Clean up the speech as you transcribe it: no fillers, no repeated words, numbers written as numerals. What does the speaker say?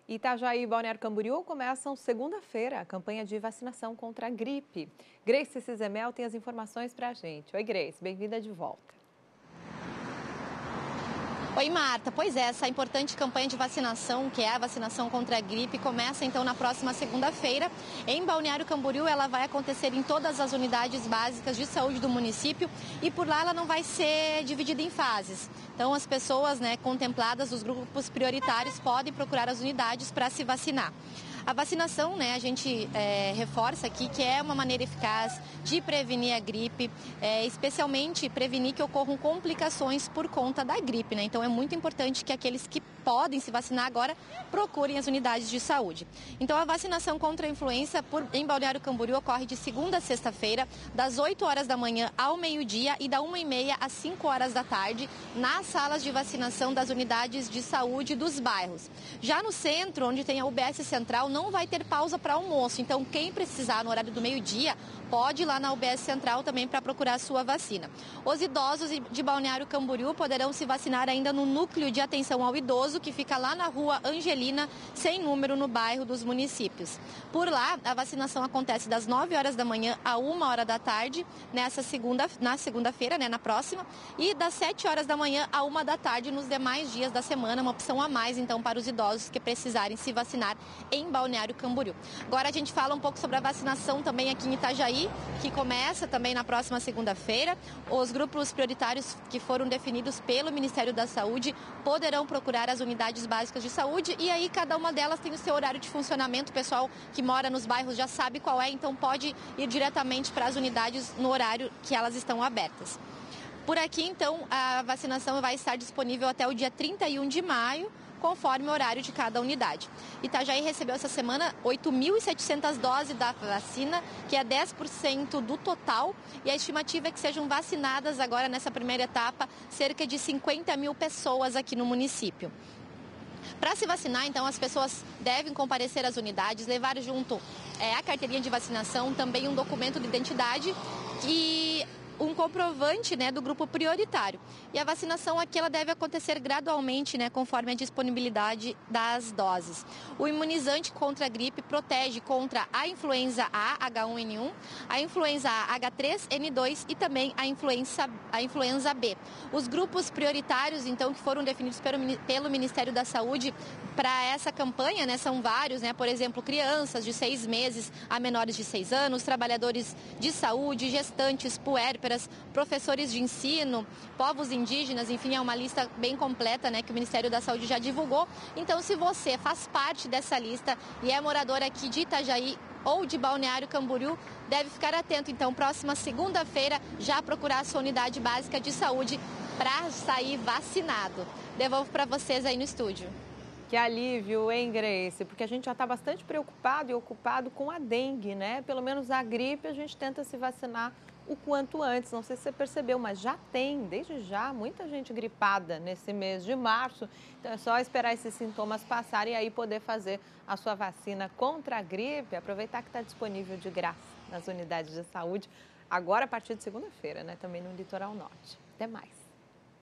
Itajaí e Balneário Camboriú começam segunda-feira a campanha de vacinação contra a gripe. Grace Cizemel tem as informações para a gente. Oi, Grace, bem-vinda de volta. Oi, Marta. Pois é, essa importante campanha de vacinação, que é a vacinação contra a gripe, começa então na próxima segunda-feira. Em Balneário Camboriú, ela vai acontecer em todas as unidades básicas de saúde do município e por lá ela não vai ser dividida em fases. Então, as pessoas contempladas, os grupos prioritários, podem procurar as unidades para se vacinar. A vacinação, a gente reforça aqui que é uma maneira eficaz de prevenir a gripe, especialmente prevenir que ocorram complicações por conta da gripe, Então, é muito importante que aqueles que podem se vacinar agora procurem as unidades de saúde. Então, a vacinação contra a influenza em Balneário Camboriú ocorre de segunda a sexta-feira, das 8 horas da manhã ao meio-dia e da 1h30 às 5 horas da tarde, nas salas de vacinação das unidades de saúde dos bairros. Já no centro, onde tem a UBS Central, não vai ter pausa para almoço. Então, quem precisar no horário do meio-dia, pode ir lá na UBS Central também para procurar a sua vacina. Os idosos de Balneário Camboriú poderão se vacinar ainda no núcleo de atenção ao idoso, que fica lá na rua Angelina, sem número, no bairro dos municípios. Por lá, a vacinação acontece das 9 horas da manhã a 1 hora da tarde, na segunda-feira, na próxima, e das 7 horas da manhã a 1 da tarde nos demais dias da semana, uma opção a mais, então, para os idosos que precisarem se vacinar em Balneário Camboriú. Agora a gente fala um pouco sobre a vacinação também aqui em Itajaí, que começa também na próxima segunda-feira. Os grupos prioritários que foram definidos pelo Ministério da Saúde poderão procurar as unidades básicas de saúde e aí cada uma delas tem o seu horário de funcionamento. O pessoal que mora nos bairros já sabe qual é, então pode ir diretamente para as unidades no horário que elas estão abertas. Por aqui, então, a vacinação vai estar disponível até o dia 31 de maio, conforme o horário de cada unidade. Itajaí recebeu essa semana 8.700 doses da vacina, que é 10% do total, e a estimativa é que sejam vacinadas agora nessa primeira etapa cerca de 50 mil pessoas aqui no município. Para se vacinar, então, as pessoas devem comparecer às unidades, levar junto a carteirinha de vacinação, também um documento de identidade e um comprovante do grupo prioritário. E a vacinação aqui ela deve acontecer gradualmente, conforme a disponibilidade das doses. O imunizante contra a gripe protege contra a influenza A, H1N1, a influenza A, H3N2 e também a influenza B. Os grupos prioritários, então, que foram definidos pelo Ministério da Saúde para essa campanha, são vários, por exemplo, crianças de 6 meses a menores de 6 anos, trabalhadores de saúde, gestantes, puérperas, professores de ensino, povos indígenas, enfim, é uma lista bem completa, que o Ministério da Saúde já divulgou. Então, se você faz parte dessa lista e é morador aqui de Itajaí ou de Balneário Camboriú, deve ficar atento. Então, próxima segunda-feira, já procurar a sua unidade básica de saúde para sair vacinado. Devolvo para vocês aí no estúdio. Que alívio, hein, Grace? Porque a gente já está bastante preocupado e ocupado com a dengue, Pelo menos a gripe a gente tenta se vacinar o quanto antes. Não sei se você percebeu, mas já tem, desde já, muita gente gripada nesse mês de março. Então é só esperar esses sintomas passarem e aí poder fazer a sua vacina contra a gripe. Aproveitar que está disponível de graça nas unidades de saúde, agora a partir de segunda-feira, Também no Litoral Norte. Até mais.